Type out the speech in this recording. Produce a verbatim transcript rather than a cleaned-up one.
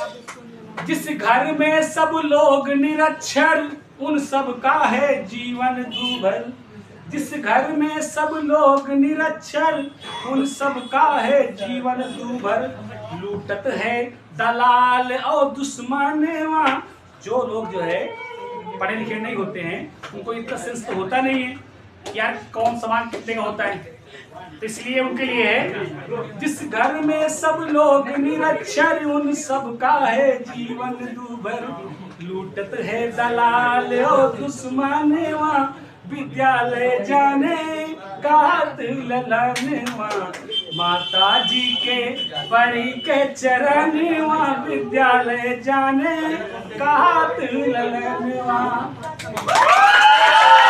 जिस घर में सब लोग निरक्षर उन सब का है जीवन दूभर। जिस घर में सब लोग निरक्षर उन सब का है जीवन दूभर। लूटत है दलाल और दुश्मन वहाँ। जो लोग जो है पढ़े लिखे नहीं होते हैं उनको इतना सेंस तो होता नहीं है यार कौन सामान कितने का होता है, तो इसलिए उनके लिए है जिस घर में सब लोग निरक्षर उन सब का है जीवन दूभर। लूटत है दलाल और दुश्मन वहाँ। विद्यालय जाने का ललाने वहाँ। माता जी के परी के चरण वहाँ। विद्यालय जाने का ललाने वहाँ।